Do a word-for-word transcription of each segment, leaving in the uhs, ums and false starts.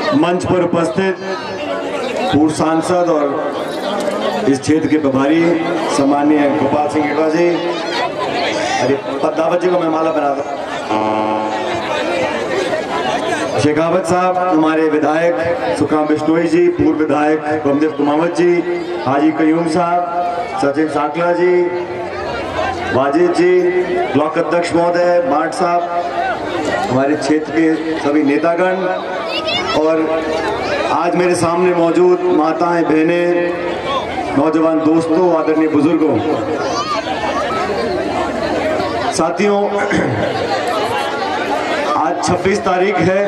मंच पर उपस्थित पूर्व सांसद और इस क्षेत्र के प्रभारी सम्माननीय गोपाल सिंह गेटवा जी, अरे पद्मावत जी को मैं माला बना दूं। शेखावत साहब, हमारे विधायक सुखराम बिश्नोई जी, पूर्व विधायक बमदेव कुमावत जी, हाजी कयूम साहब, सचिन साकला जी, वाजिद जी, ब्लॉक अध्यक्ष महोदय, मार्ट साहब, हमारे क्षेत्र के सभी नेतागण और आज मेरे सामने मौजूद माताएं, बहनें, नौजवान दोस्तों, आदरणीय बुजुर्गों, साथियों, आज छब्बीस तारीख है,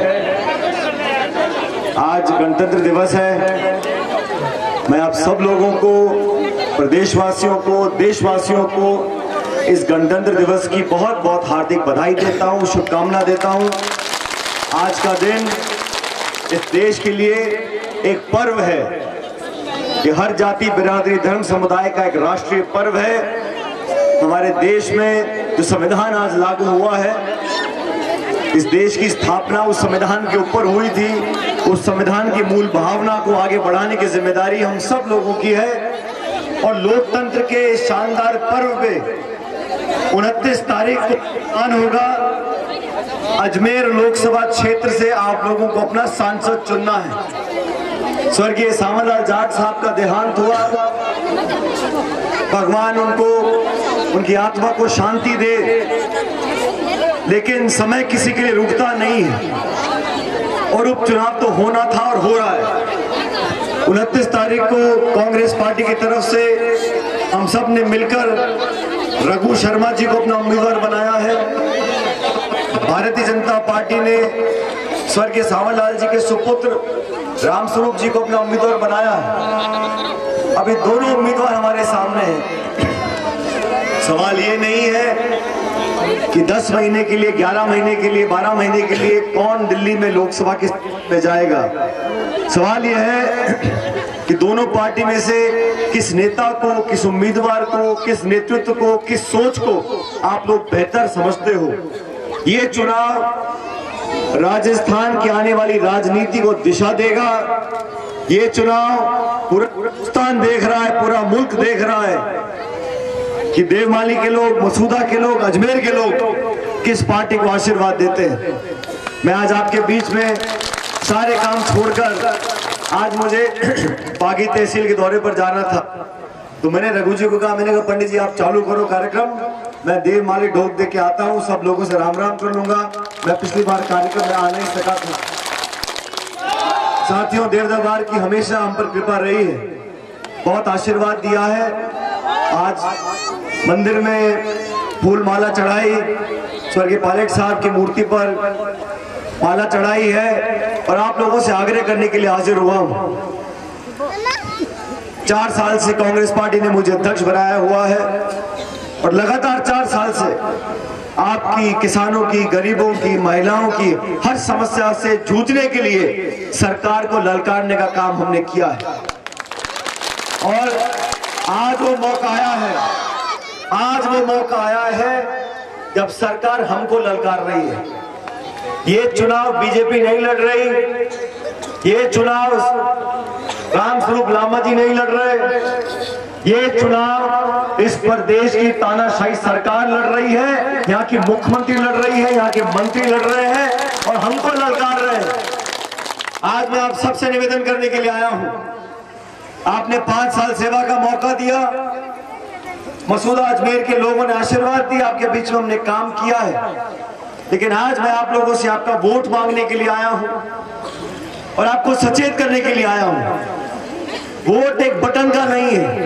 आज गणतंत्र दिवस है। मैं आप सब लोगों को, प्रदेशवासियों को, देशवासियों को इस गणतंत्र दिवस की बहुत बहुत हार्दिक बधाई देता हूं, शुभकामना देता हूं। आज का दिन इस देश के लिए एक पर्व है कि हर जाति, बिरादरी, धर्म, समुदाय का एक राष्ट्रीय पर्व है। हमारे देश में जो संविधान आज लागू हुआ है, इस देश की स्थापना उस संविधान के ऊपर हुई थी। उस संविधान की मूल भावना को आगे बढ़ाने की जिम्मेदारी हम सब लोगों की है और लोकतंत्र के इस शानदार पर्व पे उनतीस तारीख को मतदान होगा। अजमेर लोकसभा क्षेत्र से आप लोगों को अपना सांसद चुनना है। स्वर्गीय सावनलाल जाट साहब का देहांत हुआ, भगवान उनको, उनकी आत्मा को शांति दे, लेकिन समय किसी के लिए रुकता नहीं है और उपचुनाव तो होना था और हो रहा है। उनतीस तारीख को कांग्रेस पार्टी की तरफ से हम सब ने मिलकर रघु शर्मा जी को अपना उम्मीदवार बनाया है। भारतीय जनता पार्टी ने स्वर्गीय सावनलाल जी के सुपुत्र रामस्वरूप जी को अपना उम्मीदवार बनाया है। अभी दोनों उम्मीदवार हमारे सामने हैं। सवाल ये नहीं है कि दस महीने के लिए, ग्यारह महीने के लिए, बारह महीने के लिए कौन दिल्ली में लोकसभा किस में जाएगा। सवाल यह है कि दोनों पार्टी में से किस नेता को, किस उम्मीदवार को, किस नेतृत्व को, किस सोच को आप लोग बेहतर समझते हो। ये चुनाव राजस्थान की आने वाली राजनीति को दिशा देगा। ये चुनाव पूरा हिंदुस्तान देख रहा है, पूरा मुल्क देख रहा है कि देवमाली के लोग, मसूदा के लोग, अजमेर के लोग किस पार्टी को आशीर्वाद देते हैं। मैं आज आपके बीच में सारे काम छोड़कर आज मुझे बागी तहसील के दौरे पर जाना था, तो मैंने रघु जी को कहा, मैंने कहा पंडित जी आप चालू करो कार्यक्रम, मैं देवमाली ढोक दे के आता हूँ, सब लोगों से राम राम कर लूंगा। मैं पिछली बार कार्यक्रम में आ नहीं सका था। साथियों, देव दरबार की हमेशा हम पर कृपा रही है, बहुत आशीर्वाद दिया है। आज मंदिर में फूल माला चढ़ाई, स्वर्गीय पायलट साहब की मूर्ति पर माला चढ़ाई है और आप लोगों से आग्रह करने के लिए हाजिर हुआ हूं। चार साल से कांग्रेस पार्टी ने मुझे अध्यक्ष बनाया हुआ है और लगातार चार साल से आपकी, किसानों की, गरीबों की, महिलाओं की हर समस्या से जूझने के लिए सरकार को ललकारने का काम हमने किया है और आज वो मौका आया है, आज वो मौका आया है जब सरकार हमको ललकार रही है। ये चुनाव बीजेपी नहीं लड़ रही, ये चुनाव रामस्वरूप लामा जी नहीं लड़ रहे, ये चुनाव इस प्रदेश की तानाशाही सरकार लड़ रही है। यहाँ की मुख्यमंत्री लड़ रही है, यहाँ के मंत्री लड़ रहे हैं और हमको ललकार रहे हैं। आज मैं आप सबसे निवेदन करने के लिए आया हूँ। आपने पांच साल सेवा का मौका दिया, मसूदा अजमेर के लोगों ने आशीर्वाद दिया, आपके बीच में हमने काम किया है, लेकिन आज मैं आप लोगों से आपका वोट मांगने के लिए आया हूं और आपको सचेत करने के लिए आया हूं। वोट एक बटन का नहीं है,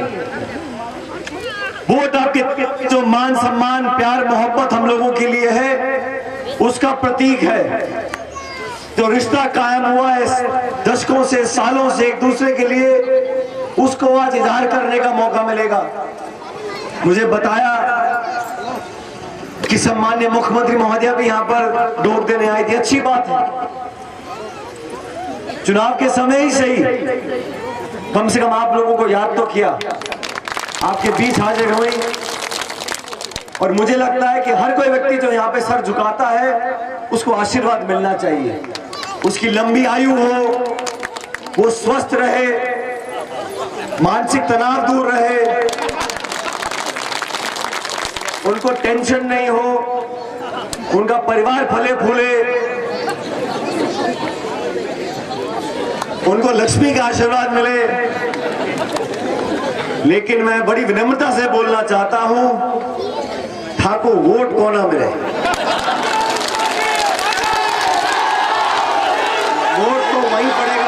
वोट आपके जो मान सम्मान, प्यार, मोहब्बत हम लोगों के लिए है, उसका प्रतीक है। जो रिश्ता कायम हुआ है दशकों से, सालों से एक दूसरे के लिए, उसको आज इजहार करने का मौका मिलेगा। मुझे बताया कि सम्मान्य मुख्यमंत्री महोदया भी यहाँ पर डोक देने आई थी, अच्छी बात है। चुनाव के समय ही सही कम से कम आप लोगों को याद तो किया, आपके बीच हाजिर हुई और मुझे लगता है कि हर कोई व्यक्ति जो यहाँ पे सर झुकाता है उसको आशीर्वाद मिलना चाहिए। उसकी लंबी आयु हो, वो स्वस्थ रहे, मानसिक तनाव दूर रहे, उनको टेंशन नहीं हो, उनका परिवार फले फूले, उनको लक्ष्मी का आशीर्वाद मिले। लेकिन मैं बड़ी विनम्रता से बोलना चाहता हूं, ठाकुर वोट को ना मिले, वोट तो वहीं पड़ेगा।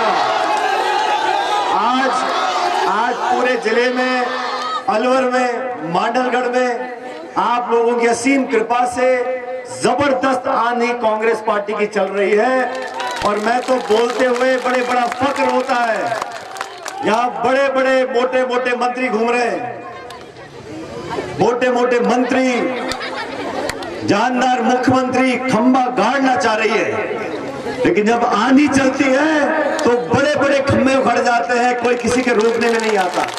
आज आज पूरे जिले में, अलवर में, मांडलगढ़ में आप लोगों की असीम कृपा से जबरदस्त आंधी कांग्रेस पार्टी की चल रही है। और मैं तो बोलते हुए बड़े बड़ा फक्र होता है, यहाँ बड़े बड़े मोटे मोटे मंत्री घूम रहे हैं, मोटे मोटे मंत्री, जानदार मुख्यमंत्री खंबा गाड़ना चाह रही है, लेकिन जब आंधी चलती है तो बड़े बड़े खंबे उखड़ जाते हैं, कोई किसी के रोकने में नहीं आता।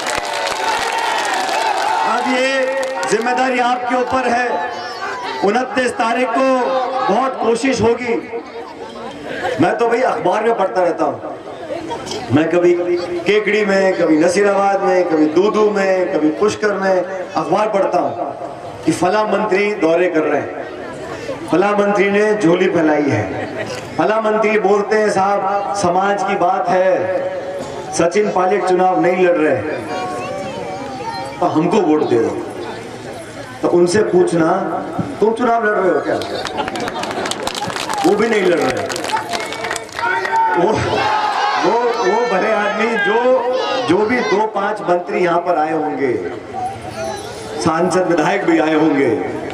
अब ये जिम्मेदारी आपके ऊपर है। उनतीस तारीख को बहुत कोशिश होगी। मैं तो भाई अखबार में पढ़ता रहता हूँ, मैं कभी केकड़ी में, कभी नसीराबाद में, कभी दूदू में, कभी पुष्कर में अखबार पढ़ता हूँ कि फला मंत्री दौरे कर रहे हैं, फला मंत्री ने झोली फैलाई है, फला मंत्री बोलते हैं साहब समाज की बात है, सचिन पायलट चुनाव नहीं लड़ रहे तो हमको वोट दे दो। तो उनसे पूछना तुम चुनाव लड़ रहे हो क्या? वो भी नहीं लड़ रहे। वो वो वो भले आदमी जो जो भी दो पांच मंत्री यहाँ पर आए होंगे, सांसद विधायक भी आए होंगे,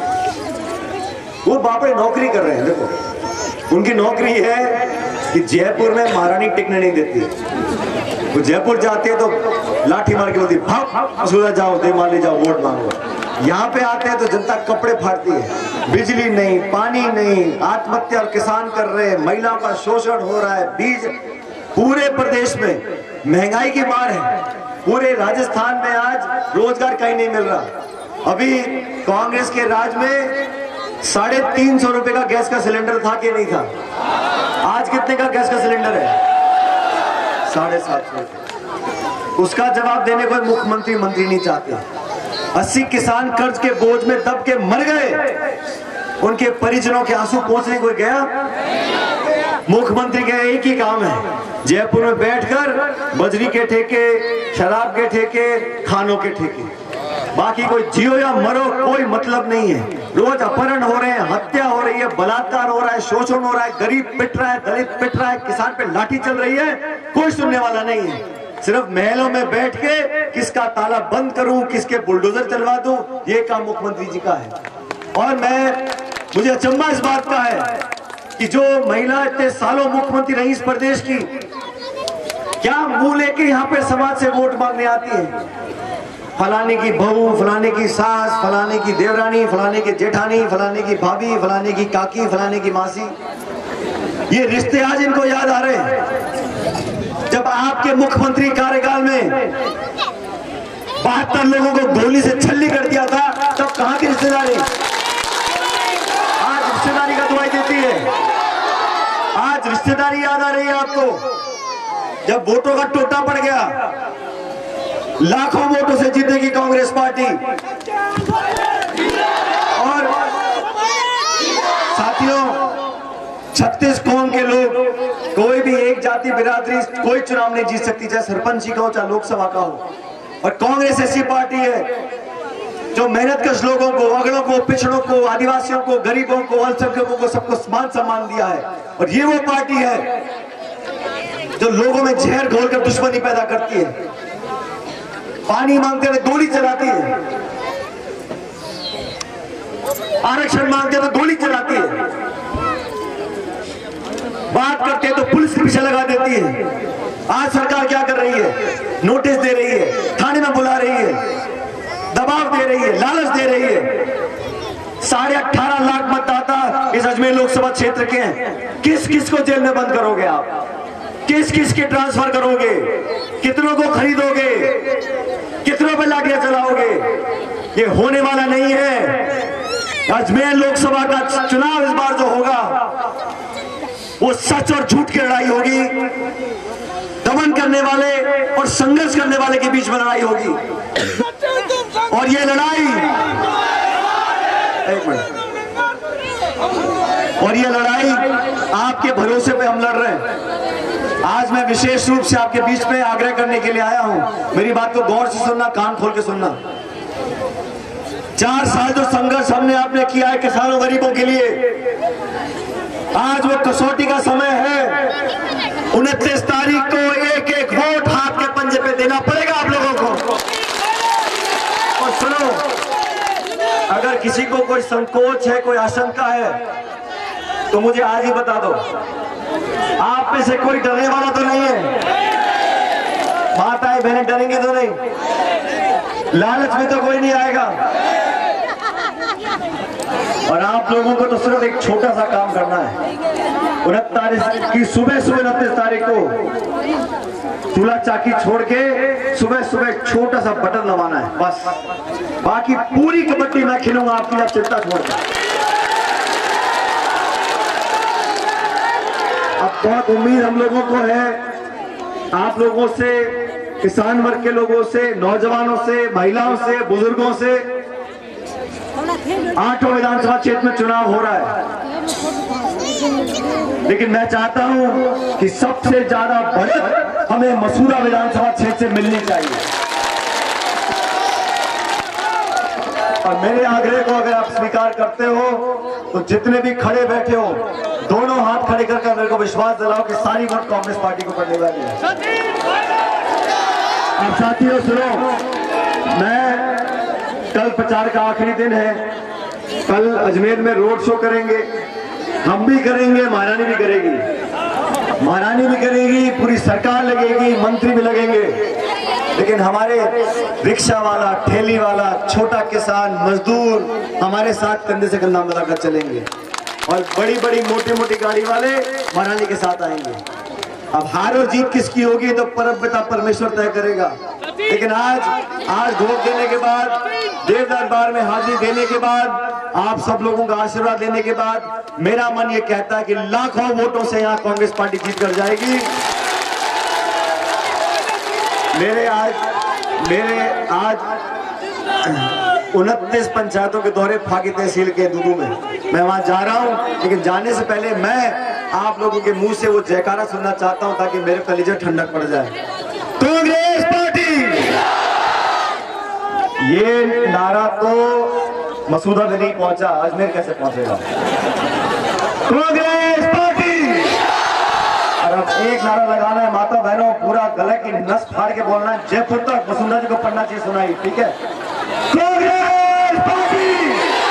वो बापरे नौकरी कर रहे हैं। देखो उनकी नौकरी है कि जयपुर में महारानी टिकने नहीं देती। वो जयपुर जाते हैं तो लाठी मार के बोलती भाग सुधा जाओ, दे मान ले जाओ, वोट मांगो। यहाँ पे आते हैं तो जनता कपड़े फाड़ती है, बिजली नहीं, पानी नहीं, आत्महत्या और किसान कर रहे हैं, महिलाओं का शोषण हो रहा है, बीज पूरे प्रदेश में महंगाई की मार है। पूरे राजस्थान में आज रोजगार कहीं नहीं मिल रहा। अभी कांग्रेस के राज में साढ़े तीन सौ रुपए का गैस का सिलेंडर था कि नहीं था? आज कितने का गैस का सिलेंडर है? साढ़े सात सौ। उसका जवाब देने को मुख्यमंत्री मंत्री नहीं चाहते। अस्सी किसान कर्ज के बोझ में दब के मर गए, उनके परिजनों के आंसू पहुंचने कोई गया? मुख्यमंत्री का एक ही काम है, जयपुर में बैठकर बजरी के ठेके, शराब के ठेके, खानों के ठेके, बाकी कोई जियो या मरो कोई मतलब नहीं है। रोज अपहरण हो रहे हैं, हत्या हो रही है, बलात्कार हो रहा है, शोषण हो रहा है, गरीब पिट रहा है, दलित पिट रहा है, किसान पे लाठी चल रही है, कोई सुनने वाला नहीं है। सिर्फ महलों में बैठ के किसका ताला बंद करूं, किसके बुलडोजर चलवा दूं, ये काम मुख्यमंत्री जी का है। और मैं मुझे अचंभा इस बात का है कि जो महिला इतने सालों मुख्यमंत्री रही इस प्रदेश की, क्या मुंह लेके यहाँ पे समाज से वोट मांगने आती है? फलाने की बहू, फलाने की सास, फलाने की देवरानी, फलाने की जेठानी, फलाने की भाभी, फलाने की काकी, फलाने की मासी, ये रिश्ते आज इनको याद आ रहे हैं। जब आपके मुख्यमंत्री कार्यकाल में बहत्तर लोगों को गोली से छल्ली कर दिया था, तब कहां की रिश्तेदारी? आज रिश्तेदारी का दुआई देती है, आज रिश्तेदारी याद आ रही है आपको। जब वोटों का टोटा पड़ गया, लाखों वोटों से जीतेगी कांग्रेस पार्टी। और साथियों, छत्तीस कौम के लोग, कोई भी एक जाति बिरादरी कोई चुनाव नहीं जीत सकती, चाहे सरपंच का हो चाहे लोकसभा का हो। और कांग्रेस ऐसी पार्टी है जो मेहनतकश लोगों को, अगड़ों को, पिछड़ों को, आदिवासियों को, गरीबों को, अल्पसंख्यकों को सबको मान सम्मान दिया है। और ये वो पार्टी है जो लोगों में जहर घोलकर दुश्मनी पैदा करती है, पानी मांगते हुए गोली चलाती है, आरक्षण मांगते हुए गोली चलाती है, बात करते हैं तो पुलिस के पीछे लगा देती है। आज सरकार क्या कर रही है? नोटिस दे रही है, थाने में बुला रही है, दबाव दे रही है, लालच दे रही है। साढ़े अठारह लाख मतदाता इस अजमेर लोकसभा क्षेत्र के हैं। किस किस को जेल में बंद करोगे आप? किस किस के ट्रांसफर करोगे? कितनों को खरीदोगे? कितनों पे लाठियां चलाओगे? ये होने वाला नहीं है। अजमेर लोकसभा का चुनाव इस बार जो होगा, वो सच और झूठ की लड़ाई होगी, दमन करने वाले और संघर्ष करने वाले के बीच में लड़ाई होगी। और ये लड़ाई एक मिनट और ये लड़ाई आपके भरोसे पे हम लड़ रहे हैं। आज मैं विशेष रूप से आपके बीच में आग्रह करने के लिए आया हूं, मेरी बात को गौर से सुनना, कान खोल के सुनना। चार साल जो संघर्ष हमने आपने किया है किसानों गरीबों के लिए, आज वो कसौटी का समय है। उनतीस तारीख को एक एक वोट हाथ के पंजे पे देना पड़ेगा आप लोगों को। और सुनो, अगर किसी को कोई संकोच है, कोई आशंका है, तो मुझे आज ही बता दो। आप में से कोई डरने वाला तो नहीं है? माताएं बहनें डरेंगे तो नहीं? लालच में तो कोई नहीं आएगा। और आप लोगों को तो सिर्फ एक छोटा सा काम करना है। उनतीस तारीख की सुबह सुबह उनतीस तारीख को चूल्हा चाकी छोड़ के सुबह सुबह एक छोटा सा बटन दबाना है, बस। बाकी पूरी कबड्डी मैं खेलूंगा आपकी, आप चिंता छोड़ के। अब बहुत उम्मीद हम लोगों को है आप लोगों से, किसान वर्ग के लोगों से, नौजवानों से, महिलाओं से, बुजुर्गों से। आठों विधानसभा क्षेत्र में चुनाव हो रहा है, लेकिन मैं चाहता हूं कि सबसे ज्यादा बढ़त हमें मसूरा विधानसभा क्षेत्र से मिलनी चाहिए। और मेरे आग्रह को अगर आप स्वीकार करते हो तो जितने भी खड़े बैठे हो, दोनों हाथ खड़े करके मेरे को विश्वास दिलाओ कि सारी वोट कांग्रेस पार्टी को पड़ने वाली है। अब साथियों सुनो, मैं कल प्रचार का आखिरी दिन है, कल अजमेर में रोड शो करेंगे, हम भी करेंगे, महारानी भी करेगी, महारानी भी करेगी, पूरी सरकार लगेगी, मंत्री भी लगेंगे। लेकिन हमारे रिक्शा वाला, ठेली वाला, छोटा किसान, मजदूर हमारे साथ कंधे से कंधा मिलाकर चलेंगे। और बड़ी बड़ी मोटी मोटी गाड़ी वाले महारानी के साथ आएंगे। अब हार और जीत किसकी होगी तो परमपिता परमेश्वर तय करेगा। लेकिन आज आज वोट देने के बाद, देव दरबार में हाजिरी देने के बाद, आप सब लोगों का आशीर्वाद लेने के बाद मेरा मन ये कहता है कि लाखों वोटों से यहाँ कांग्रेस पार्टी जीत कर जाएगी। मेरे आज मेरे आज उनतीस पंचायतों के दौरे फागी तहसील के दूदू में, मैं वहां जा रहा हूं, लेकिन जाने से पहले मैं आप लोगों के मुंह से वो जयकारा सुनना चाहता हूं ताकि मेरे कलेजे ठंडक पड़ जाए। कांग्रेस पार्टी, ये नारा तो मसूदा में नहीं पहुंचा, अजमेर कैसे पहुंचेगा? कांग्रेस पार्टी। और अब एक नारा लगाना है माता बहनों, पूरा गले की नस फाड़ के बोलना है, जयपुर तक वसुंधरा जी को पढ़ना चाहिए सुनाई, ठीक है? कांग्रेस पार्टी।